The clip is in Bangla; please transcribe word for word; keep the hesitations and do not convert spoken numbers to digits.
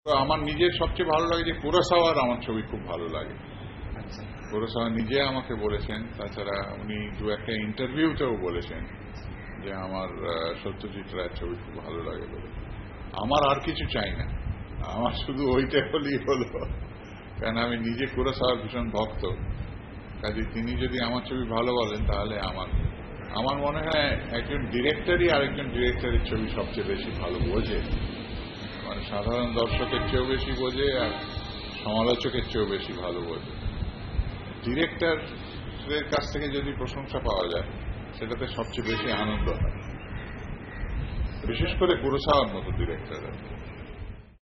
তো আমার নিজের সবচেয়ে ভালো লাগে যে কুরাসাওয়ার আমার ছবি খুব ভালো লাগে। কুরাসাওয়া নিজে আমাকে বলেছেন, তাছাড়া উনি দু একটা ইন্টারভিউতেও বলেছেন যে আমার সত্যজিৎ রায়ের ছবি খুব ভালো লাগে বলে। আমার আর কিছু চাই না, আমার শুধু ওইটা হলেই হলো, কারণ আমি নিজে কুরাসাওয়ার ভীষণ ভক্ত। কাজে তিনি যদি আমার ছবি ভালো বলেন তাহলে আমার আমার মনে হয় একজন ডিরেক্টরই আরেকজন ডিরেক্টরের ছবি সবচেয়ে বেশি ভালো বোঝে, মানে সাধারণ দর্শকের চেয়েও বেশি বোঝে আর সমালোচকের চেয়েও বেশি ভালো বোঝে। ডিরেক্টরের কাছ থেকে যদি প্রশংসা পাওয়া যায় সেটাতে সবচেয়ে বেশি আনন্দ হয়, বিশেষ করে কুরোসাওয়ার মতো ডিরেক্টর।